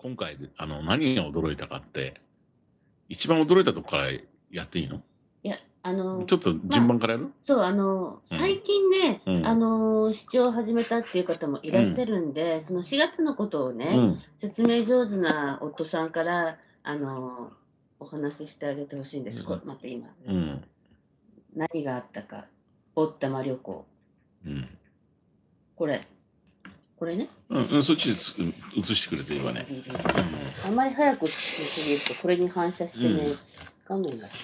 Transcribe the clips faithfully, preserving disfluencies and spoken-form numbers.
今回で、あの、何が驚いたかって、一番驚いたとこからやっていいの？ いや、あの、 ちょっと順ま、 番からやる？ そう、あの、 うん。 最近ね、あうん。 の、視聴を始めたっていう方もいらっしゃうん。 るんで、そのしがつのことをね、 うん。 説明上手な夫さんから、あの、お話ししてあげて欲しいんです。こうん。 待って、今、 うん。 何があったか。おったま旅行。 うん。 これ、これね。 うんうん、そっちでつ映してくれていいわね。 あんまり早く映しすぎると、これに反射しうん。 てね、画面が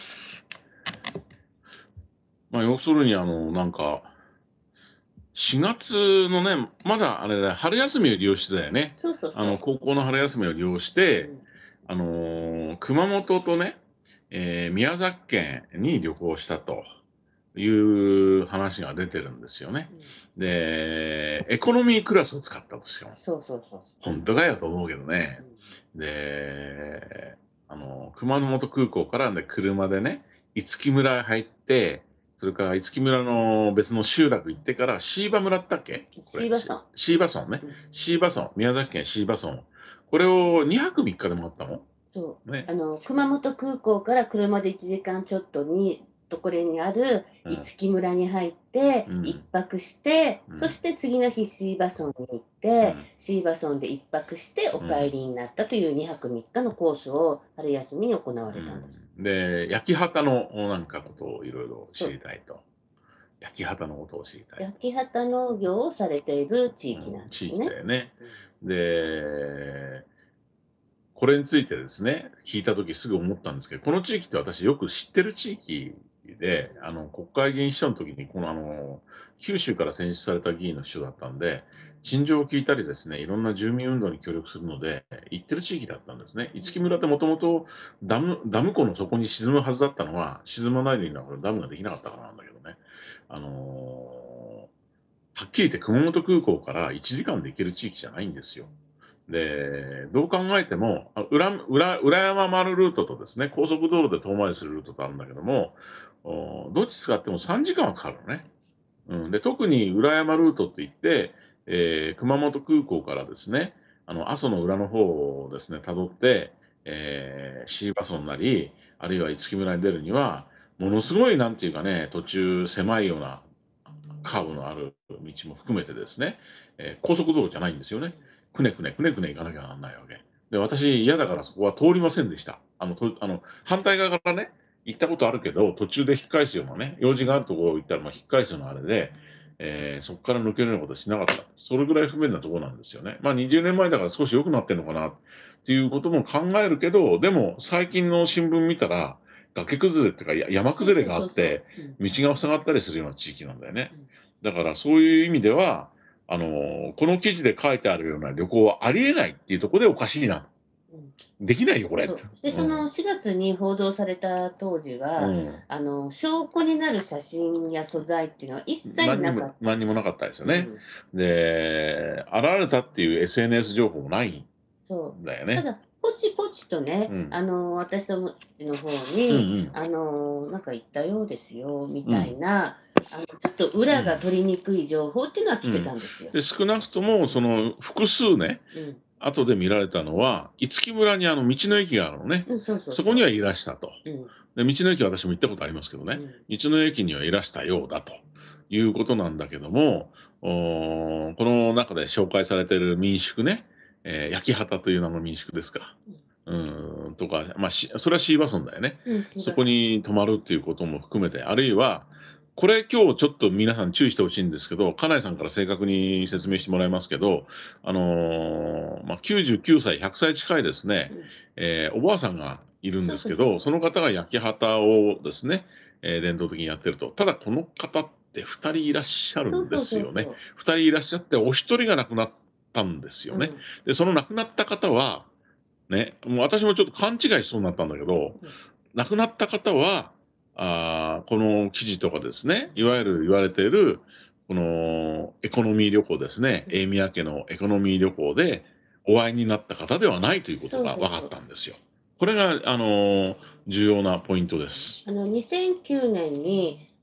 まあ、要するにあの、なんかしがつのね、まだあれだ、春休みを利用してたよね。 そうそうあの、 そう。 高校の春休みを利用して、 うん。 あの、熊本とね、ええ、宮崎県に旅行したという話が出てるんですよね。 うん。 で、エコノミークラスを使ったとしかも。 そうそうそうそほんとかよと思うけどう。うね。 ん。 で、あの、熊本空港からね、車でね、五木村へ入って、それから五木村の別の集落行ってから、椎葉村ったっけ？これ、し椎葉村。 椎葉村ね。 うん。 椎葉村、宮崎県椎葉村。これをにはくみっかで回ったの？ そう。 ね。 あの、熊本空港から車でいちじかんちょっとにところにあるうん。 五木村に入っていっうん。 ぱくして、 うん。 そして次の日椎葉村に行って、 うん。 椎葉村でいっぱくしておうん。 帰りになったというにはくみっかのコースを春休みに行わうれたんです。 ん。で、焼き畑のなんかことを色々知そう。 りたいと。焼き畑のことを知りたいと。 焼き畑農業をされている地域なうん、地域んですね。 だよね。 うん。 で、これについてですね、聞いた時すぐ思ったんですけど、この地域って私よく知ってる地域で、あの、国会議員秘書の時に、この、あの、九州から選出された議員の秘書だったんで、陳情を聞いたりですね、いろんな住民運動に協力するので、行ってる地域だったんですね。 うん。 五木村ってもともとダムダム湖の底に沈むはずだったのが、沈まないのにダムができなかったからなんだけどね。あの、はっきり言って熊本空港からいちじかんで行ける地域じゃないんですよ。で、どう考えても、あ、うらうら裏山丸ルートとですね、高速道路で遠回りするルートとあるんだけども、おどっち使ってもさんじかんはかかるのね。うん。で、特に裏山ルートって言って、ええ、熊本空港からですね、あの、阿蘇の裏の方をですね、辿って、ええ、椎葉村なり、あるいは五木村に出るには、ものすごいなんていうかね、途中狭いようなカーブのある道も含めてですね、ええ、高速道路じゃないんですよね。くねくね、くねくね行かなきゃなんないわけ。で、私嫌だからそこは通りませんでした。あの、とあの、反対側からね、行ったことあるけど、途中で引き返すようなね、用事があるところ行ったら、ま、引き返すようなあれで、ええ、そっから抜けるようなことしなかった。それぐらい不便なとこなんですよね。ま、にじゅうねんまえだから少し良くなってんのかなっていうことも考えるけど、でも最近の新聞見たら、崖崩れっていうか、や山そうそう崩れがあそうそって、 う。うん。 道が塞がったりするような地域なんだよね。 うん。 だからそういう意味では、あの、この記事で書いてあるような旅行はありえないっていうとこでおかしいな。 うん。 できないよこれって。 そう。で、 うん。 そのしがつに報道された当時は、 うん。 あの、証拠になる写真や素材っていうのは一切何にもなかったんです。 何にもなかったですよね。 うん。 で、現れたっていう エスエヌエス 情報もないそう。 んだよね。 ただ、ポチポチとね、 うん。 あの、私どもちの方うんうに、 ん。 あの、なんか行ったようですよみたいうん。 な、あの、ちょっと裏がうん。 取りにくい情報っていうのは来てうん。 たんですよ。 で、少なくともその複数ね、 うん。 後で見られたのは、五木村にあの道の駅があるのね。 うん、そうそうそそこにはいらしたと。 う。うん。 で、道の駅は私も行ったことありますけどね、 うん。 道の駅にはいらしたようだということなんだけども、お、この中で紹介されている民宿ね、ええ、焼き畑という名の民宿ですか。 うん。 うーん、とか、ま、しそれは椎葉村だよね。 うん、椎そこ葉村。 に泊まるっていうことも含めて、あるいは、これ今日ちょっと皆さん注意して欲しいんですけど、家内さんから正確に説明してもらいますけど、あの、ま、きゅうじゅうきゅうさい、ひゃくさい近いですね、 うん。 ええ、おばあさんがいるんそうですけど、 そうそうそう。 その方が焼き畑をですね、ええ、伝統的にやってると。ただこの方ってふたりいらっしゃるんでそうそうすよね。 そうそう。 ふたりいらっしゃって、おひとりが亡くなったんですよね。 うん。 で、その亡くなった方は、ね、もう私もちょっと勘違いしそうになったんだけど、 うん。 亡くなった方は、ああ、この記事とかですね、いわゆる言われている、このエコノミー旅行ですね、 うん。 栄宮家のエコノミー旅行でお会いになった方ではないということそうが分かっそうそう。 たんですよ。これがあの、重要なポイントです。 あの、にせんきゅうねんに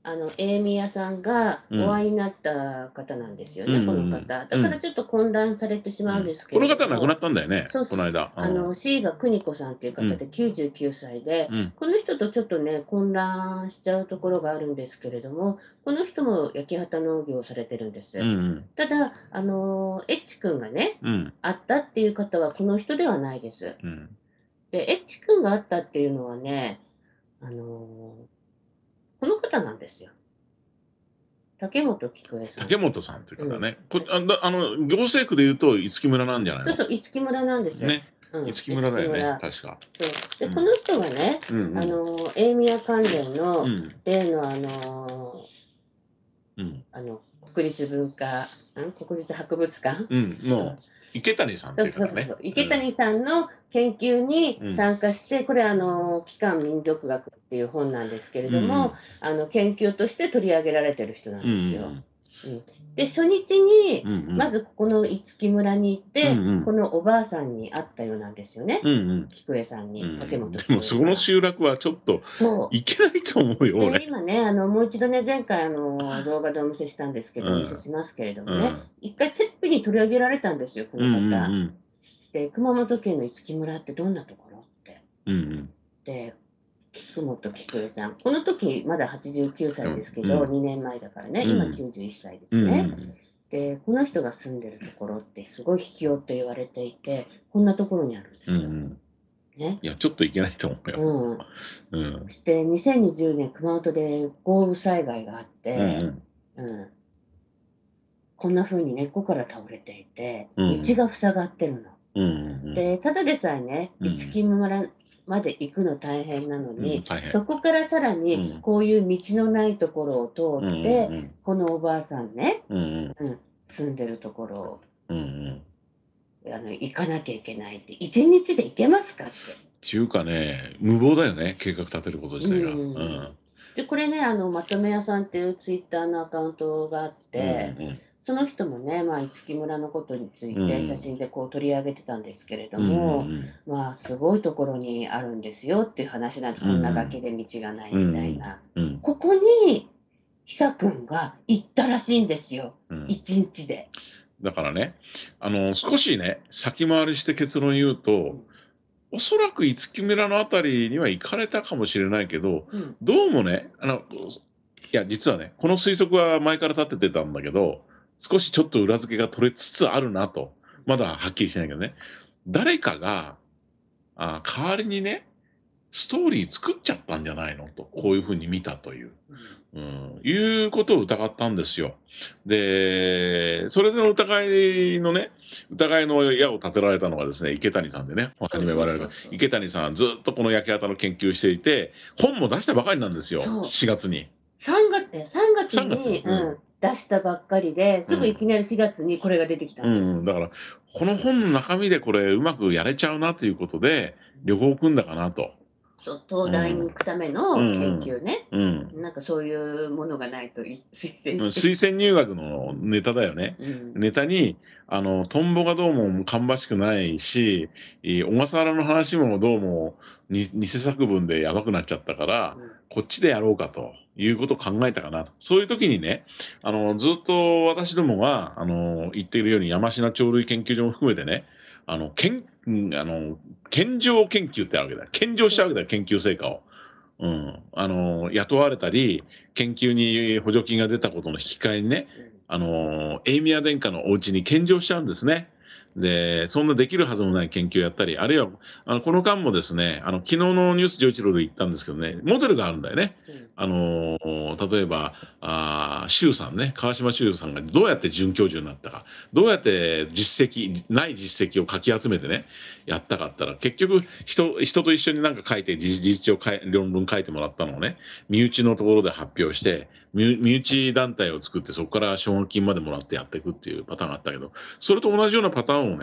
あの、エーミヤさんがうん。 お会いになった方なんですようんうね、このん方。 うん。うん。 だからちょっと混乱されてしうん。 まうんですけこのれども、 方亡くなったんだよね、 そうそう、 この間。うん。 あの、シーガ邦子さんっていううん。 方できゅうじゅうきゅうさいで、 うん。 この人とちょっとね、混乱しちゃうところがあるんですけれども、この人も焼き畑農業をされてるんでうんす。 うん。 ただ、あの、エッチ君がね、 うん。 会ったっていう方はこの人ではないです。 うん。 で、エッチ君が会ったっていうのはね、あの、この方なんですよ。竹本菊恵さん。 竹本さんといううん。 方ね。こたあだあの、行政区で言うと五木村なんじゃないの？ そうそう、五木村なんです。 ね。 うん、 五木村五だよね、 木村。 確か。 そう。で、こうん。 の人はね、 うんうん。 あの、エイミヤ関連のうん。 例のあの、 うん。 あの、国立文化ん、国立博物館？ うん、のうん。 池谷さんっそうていう方ね。 そうそうそう。 うん。 池谷さんの研究にうん。 参加して、これあの、期間民族学っていう本なんですけれうんうども、 ん。 あの、研究として取り上げられてる人なうんうんですよ。 んうん。で、初日に、 うん。うんうん。 まずここの五木村に行って、 うんうん。 このおばあさんに会ったようなんですよね。 うんうん。 菊江さんうに、竹ん。 本でもそこの菊江さん。 集落はちょっとそう。 いけないと思うよ、 で、 俺。 今ね、あの、もう一度ね、前回あの、動画でお見せしたんですけど、お見せうん。 しますけれどもね、 うん。 一回テレビに取り上げられたんですよ、こうんうんうの方。 ん。 で、熊本県の五木村ってどんなところって。 うんうん。 で、菊本菊江さん。この時まだはちじゅうきゅうさいですけど、 うん。 にねんまえだからね、今うん。 きゅうじゅういっさいでうんうすね。 ん。 で、この人が住んでるところってすごい秘境と言われていて、こんなところにあるんでうんうすよ。 ん。 ね。 いや、ちょっといけないと思うよ。 うん。 うん。 そしてにせんにじゅうねん熊本で豪雨災害があっうんうて、 ん。 うん、こんな風に根っこから倒れていて、道うんうん。 が塞がってるの。 うんうんで、ただでさえね、 うん。うん。 五木村まで行くの大変なのうん、 に、 大変。 そこからさらにうん。 こういう道のないところをうんうん通って、 うん。 このおばあさんね、 うんうん。 うん、住んでるところうんうん。 をあの行かなきゃいけないって、いちにちで行けますかって。 ていうかね、無謀だよね、計画立てることう自体が。うん。 ん。 で、これね、あの、まとめ屋さんっていうツイッターのアカウントがあっうんうて、 んその人もね、まあ、五木村のことについうん。うんて写真でこう取り上げてたんですけれどうん。うんうんも、まあ、すごいところにあるんですよっていう話なんです。 うん。うこんな崖んで道がないうん。うみんうん。 たいな。 うん。 ここに、久くんが行ったらしいんですよ。 うん。 一日で。 だからね、あの、少しね、先回りして結論言うと、 うん。 おそらく五木村のあたりには行かれたかもしれないけど、 うん。 どうもね、あの、いや、実はね、この推測は前から立ててたんだけど、少しちょっと裏付けが取れつつあるなと。まだはっきりしないけどね。誰かが、あ代わりにね、ストーリー作っちゃったんじゃないのと、こういう風に見たという。 うん。 うん、いうことを疑ったんですよ。で、それでの疑いのね、疑いの矢を立てられたのがですね、池谷さんでね、 そうそう初め我々が、 そうそう。 池谷さんずっとこの焼き畑の研究していて、本も出したばかりなんですよ、 そう。 しがつに。 さんがつえ、さんがつさんがつ、 に、 うん、 うん、出したばっかりで、 うん、 すぐいきなりしがつにこれが出てきたんです。 うんうん、だから、この本の中身でこれうまくやれちゃうなということで、旅行を組んだかなと。 そう、東大にうん。 行くためうの研ん究ね。 うん。うん。 なんかそういうものがないとい推薦うん、 して。 推薦入学のネタだよね。 うん。 ネタに、あの、トンボがどうも芳しくないし、い小笠原の話もどうも、に偽作文でやばくなっちゃったから、 うん。 こっちでやろうかということを考えたかなと。そういう時にね、あの、ずっと私どもが、あの、言っているように山科鳥類研究所も含めてね、あの、けんうんあの、献上研究ってあるわけだ。献上しそうたわけだよ、研そうそうそうそう。 究成果を。うん、あの、雇われたり、研究に補助金が出たことの引き換えにね、 うん。 あの、エイミヤ殿下のお家に献上しちゃうんですね。で、そんなできるはずもない研究をやったり、あるいは、あの、この間もですね、あの、昨日のニュースじゅういちろうで言ったんですけどね、モデルがあるんだよね。 うん。 あの、例えば、あ周さんね、川島周さんがどうやって准教授になったか、どうやって実績、ない実績をかき集めてね、やったかったら、結局人、人と一緒になんか書いて、事実上かい論文書いてもらったのをね、身内のところで発表して、身身内団体を作って、そこから奨学金までもらってやっていくっていうパターンがあったけど、それと同じようなパターンをね、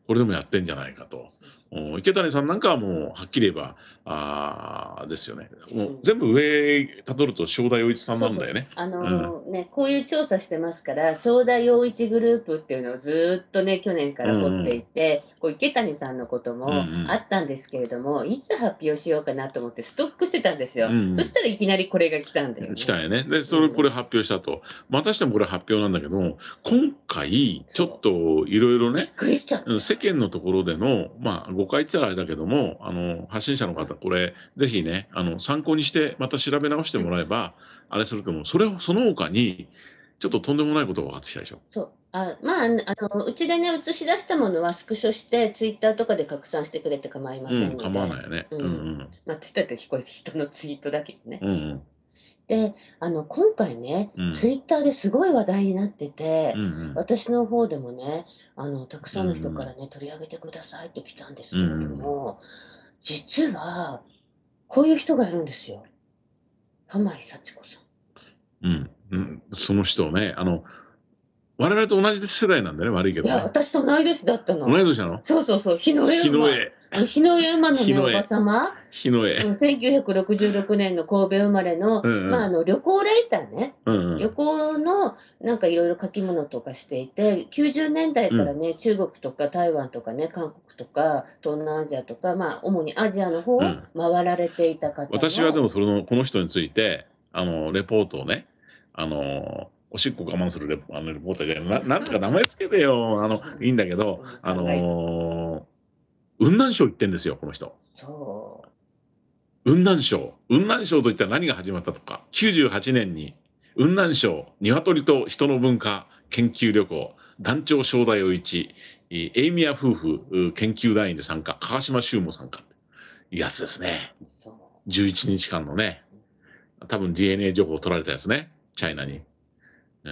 これでもやってんじゃないかと。お池谷さんなんかはもうはっきり言えば、ああ、ですよね。もううん全部上たどると正田洋一さんそうそう。 なんだよね。 あうん。 のね、こういう調査してますから、正田陽一グループっていうのをずーっとね、去年かうんら掘ってうん。 いて、こう池谷さんのことうんうもあん。 ったんですけれども、いつ発表しようかなと思ってストックしてたんですうよ。そしんたらいきなりこれが来たんだよね。 来たんやね。で、それこうん。 れ発表したと。またしてもこれ発表なんだけど、今回ちょっそといろいろう。びっね、 くりしちゃっうん、世た。 間のところでの、まあ、誤解っつったらあれだけども、あの、発信者の方、これ、ぜひね、あの、参考にして、また調べ直してもらえば、あれすると思う。それを、その他に、ちょっととんでもないことが分かってきたでしょ。 そう。あ、まあ、あの、うちでね、映し出したものはスクショして、ツイッターとかで拡散してくれて構いませうん、 んので、 構わないよね。うんううん。 ん。 まあ、つったってこれ人のツイートだけどね。 うんうん。 で、あの、今回ね、 うん。 ツイッターですごい話題になってて、 うんうん。 私の方でもね、あの、たくうんうさんの人からん。 ね、取り上げてくださいって来たんですうんうけれどん。 も、実は、こういう人がいるんですよ。浜井幸子さん。 うん。うん。その人をね、あの、我々と同じ世代なんだよね、悪いけいや、 どね。 私と同い年だったの。 同い年なの？ そうそうそう、日の絵馬。 日の絵。 あの日の絵馬のね、おば日の絵。 さま、 日の絵。 うん、せんきゅうひゃくろくじゅうろくねんの神戸生まれの、まあ、あうんうん。 の、旅行ライターね。 うんう旅ん。 行のなんかいろいろ書き物とかしていて、きゅうじゅうねんだいうん。 からね、中国とか台湾とかね、韓国とか東南アジアとか、まあ、主にアジアの方をうん。 回られていた方私はでの、 もその、この人について、あの、レポートをね、あの、おしっこ我慢するレポあのレポートで、ななんとか名前つけてよ。あの、いいんだけど、 うん、 あ考えて。 の、雲南省行ってんですよ、この人。 そ雲南省。雲南省といったら何が始まったとか。きゅうじゅうはちねんに、雲南省、鶏と人の文化研究旅行、団長正太陽一、えエイミヤ夫婦う研究団員で参加、川島修も参加。いいやつですね。 う、そじゅういちにちかんのね、 う。 多分 ディーエヌエー 情報を取られたやつね。チャイナに。うん。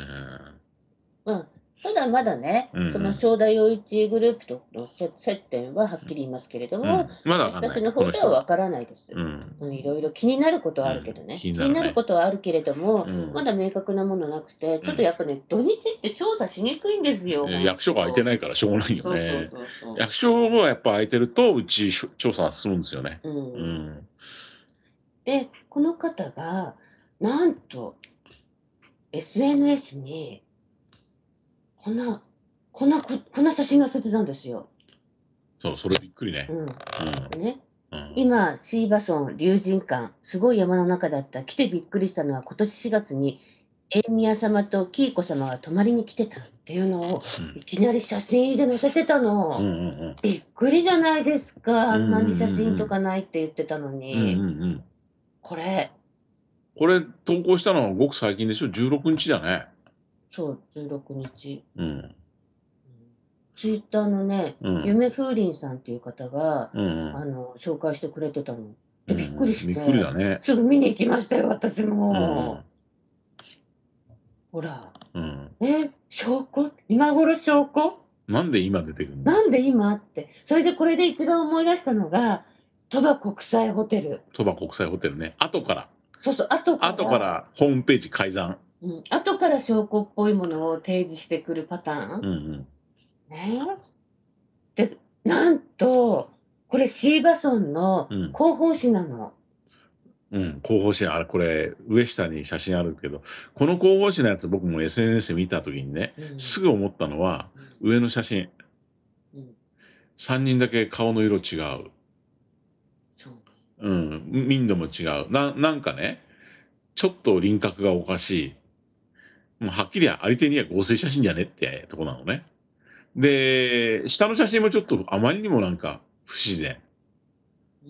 うん、ただまだね、 うんうそのん。 正田陽一グループとの接接点ははっきり言いますけれども、 うん。まだわかんない。 私たちのこの人は。 方ではわからないです。 うん。 うん、いろいろ気になることはあるけうん。 どね。 気に気になるなるね。 ことはあるけれども、 うん。 まだ明確なものなくて、 うん。 ちょっとやっぱね、土日って調査しにくいんですよ、ほん役所が空いてと。 ないからしょうがないよそうそうね。 そうそ役所がやっぱ空いてると、うちしょ調査が進むんですよね。 う。 ううん。 ん。 で、この方が、なんと エスエヌエス に、こんなこんなここんな写真載せてたんですよ。 そう、それびっくりね。 うん。でね、 うん。うん。 今、椎葉村龍神館、すごい山の中だった。来てびっくりしたのは、今年しがつに、エイミヤ様とキイコ様が泊まりに来てたっていうのを、いきなり写真入りで載せてたうんうの。 んうん。 びっくりじゃないですか。あうんうんうんんなに写真とうん。 かないって言ってたのうんうんに。 うん。 これ、 これ投稿したのはごく最近でしょ？ じゅうろくにちだね。 そう、じゅうろくにち。 うん。 ツイッターのね、 うん。 夢風鈴さんっていう方が、 うんうん。 あの、紹介してくれてたの。で、 うんびっくりうん。びっくりして、 だね。 すぐ見に行きましたよ、私うんうも。 ん。 ほら。 うん。 え、証拠今頃証拠なんで今出てくるの？ なんで今って。それでこれで一番思い出したのが、鳥羽国際ホテル。 鳥羽国際ホテルね。後から、 そうそう、後か後から、 らホームページ改ざん。 うん、後から証拠っぽいものを提示してくるパターン。 うんうん。 ねえ。で、なんと、これ椎葉村のうん。 広報誌なの。 うん、広報誌、あれ、これ、上下に写真あるけど、この広報誌のやつ、僕も エスエヌエス で見たときにね、 うん、 すぐ思ったのは、 うん、 上の写真、 うん。 さんにんだけ顔の色違う。 そう。 うん、民度も違う。ななんかね、ちょっと輪郭がおかしい。もうはっきりありていには合成写真じゃねってとこなのね。で、下の写真もちょっとあまりにもなんか不自然。 うん。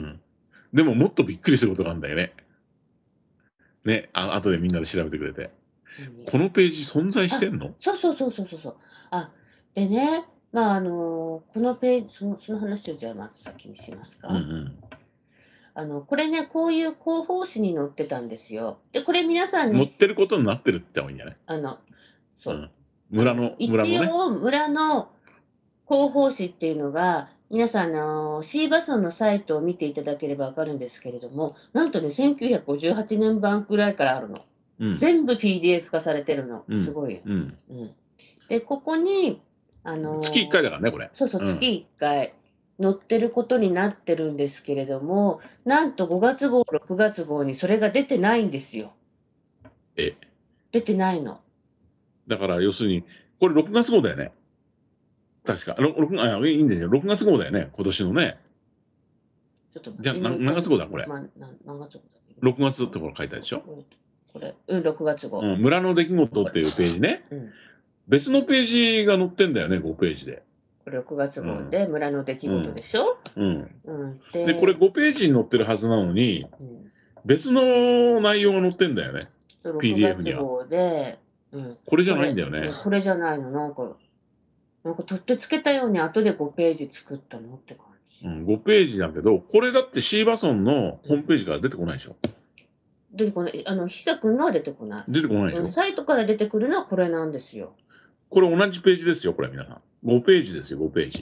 うん。でももっとびっくりすることがあるんだよね。ね、あ後でみんなで調べてくれて。 何このページ存在してあ、 んの？ そうそうそうそうそうそう。あ、でね、まあ、あの、このページ、そのその話をじゃあまず先にしますうんうか。 ん。 あの、これね、こういう広報誌に載ってたんですよ。で、これ皆さんね、 乗ってることになってるって言った方がいいんじゃない？ あの、そう、 うん。 あの、 村の村のね。 一応村の広報誌っていうのが、皆さん、あの、シーバスのサイトを見ていただければわかるんですけれども、なんとね、せんきゅうひゃくごじゅうはちねん版くらいからあるの。 うん。 全部 ピーディーエフ 化されてるの。 うん。 すごいよ。 うん。 うん。で、ここにあ月いっかいのだからね、これ。 そうそう、 うん。 月いっかい載ってることになってるんですけれども、なんとごがつ号、ろくがつ号にそれが出てないんですよ。 え、 出てないの。 だから要するに、これろくがつ号だよね。確か。ろろくあ、いいんですよ。ろくがつ号だよね、今年のね。 ちょっと待じゃあ、 って、もなう一回見て、 何月号だ、これ。 まあ、な何月号だっけ？ ろくがつってこれ書いてあるでしょ。 これ、うん、ろくがつ号。 うん、村の出来事っていうページね。 うん。 別のページが載ってんだよね、ごページで。 これろくがつうん。 号で村の出来うん。 事でしょ？ うん。 うん。 で、これで、 ごページに載ってるはずなのに、 うん、 別の内容が載ってんだよね、 6 ピーディーエフ には。 月号で、うん、 これじゃこれ、 ないんだよね。 うん、これじゃないの、なんか、なんか取ってつけたように後でごページ作ったのって感じ。 うん、ごページだけど、これだってシーバソンのホームページから出てこないでしょ。 出てこない、あの、ひさくんのは出てこない。 出てこないでしうん、 ょ。 サイトから出てくるのはこれなんですよ。 これ同じページですよ、これ皆さん。ごページですよ、ごページ。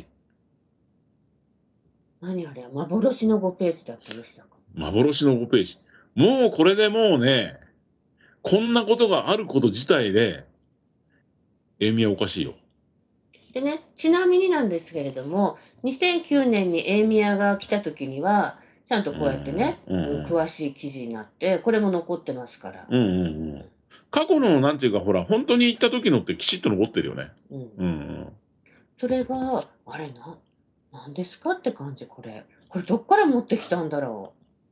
何あれ、幻のごページだったの、ひさくん。 幻のごページ。もうこれでもうね、こんなことがあること自体で、エイミはおかしいよ。 でね、ちなみになんですけれども、にせんきゅうねんにエイミヤが来た時には、ちゃんとこうやってね、 うん、うんうん、 うん。 詳しい記事になって、これも残ってますから。 うんうんうん。過去のなんていうか、ほら、本当に行った時のってきちっと残ってるよね。 うん。 うんうん。 それが、あれな、なんですかって感じ、これ。これどっから持ってきたんだろ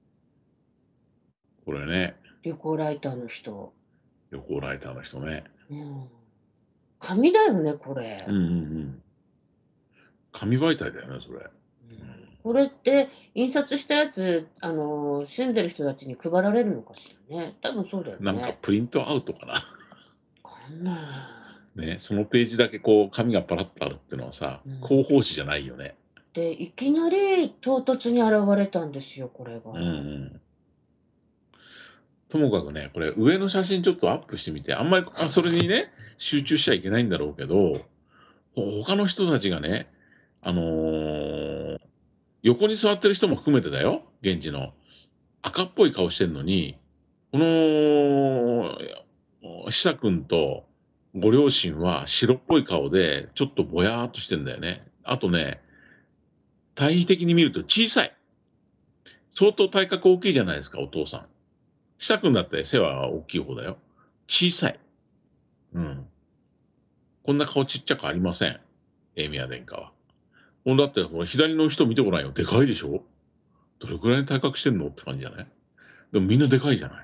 これね、 う。旅行ライターの人。 旅行ライターの人ね。 うん。紙だよね、これ。 うんうんうん。紙媒体だよね、それ。 うんこれって印刷したやつ、あの、住んでる人たちに配られるのかしらね。多分そうだよなんかね。 プリントアウトかな。 わかんなね、そのページだけこう紙がパラッとあるってのはさ、 い。うん。 広報誌じゃないよね。 で、いきなり唐突に現れたんですよ、これが。 うんうん。ともかくね、これ上の写真ちょっとアップしてみて、あんまりあそれにね、集中しちゃいけないんだろうけど、ほ他の人たちがね、あのー横に座ってる人も含めてだよ、現地の。赤っぽい顔してんのに、この、久くんとご両親は白っぽい顔で、ちょっとぼやーっとしてんだよね。あとね、対比的に見ると小さい。相当体格大きいじゃないですか、お父さん。久くんだって背は大きい方だよ。小さい。うん。こんな顔ちっちゃくありません。エイミア殿下は。ほんだって、ほら、左の人見てごらんよ。でかいでしょ。どれくらいに体格してんのって感じじゃない。でもみんなでかいじゃない。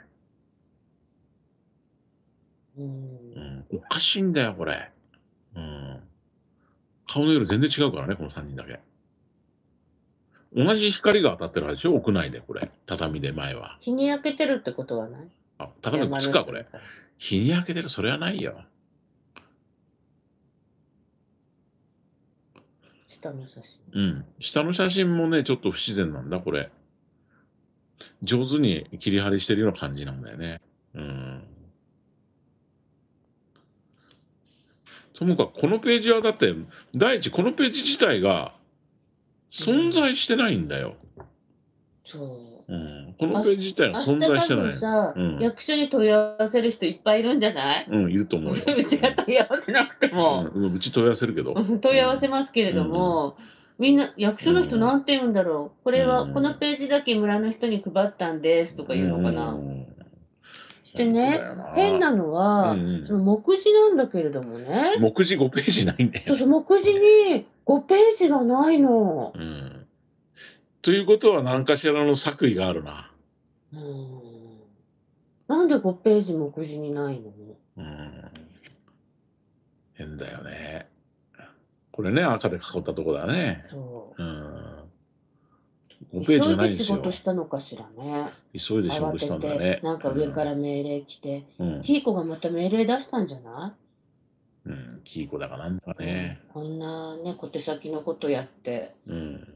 ううん。 ん。おかしいんだよ、これ。うん。顔の色全然違うからね、このさんにんだけ。同じ光が当たってるはずでしょ、屋内で、これ。畳で前は。 日に焼けてるってことはない？ あ、畳の山の靴か、これ。 人だから。 日に焼けてる、それはないよ。 下の写真。 うん。下の写真もね、ちょっと不自然なんだ、これ。上手に切り張りしてるような感じなんだよね。うん。ともかくこのページはだって、第一このページ自体が存在してないんだよ。 そう。 うん。このあページ自体が明存日多在してない。 分さ、 うん。 役所に問い合わせる人いっぱいいるんじゃない？ うん、いると思うよ。 うちが問い合わせなくてうも。 ん、うん、うち問い合わせるけど。 うん、問い合わせますけれどうんうん。 も、みんな役所の人うん。 なんて言うんだろう。こうれはこのん。 ページだけ村の人に配ったんですとか言ううんうのかな。 んうん。ほでね、 んとだよな。 変なのうんうは、そん。 の目次なんだけれどもね、 目次ごページないんだよ。 そうそう、目次にごページがないの。 うん。ということは何かしらの作為があるな。 うーん。なんでごページ目次にないの？ うん。変だよね。これね、赤で囲ったとこだね。 そうん。 う。 ごページが急いで仕ないんですよ。 事したのかしらね。 急いで仕慌事したんだてて、 ね。 なんか上から命令来て、 うん。うん。 キーコがまた命令出したんじゃない？ うん。キーコだかなんだかうん、 ね。 こんなね、小手先のことやって。 うん。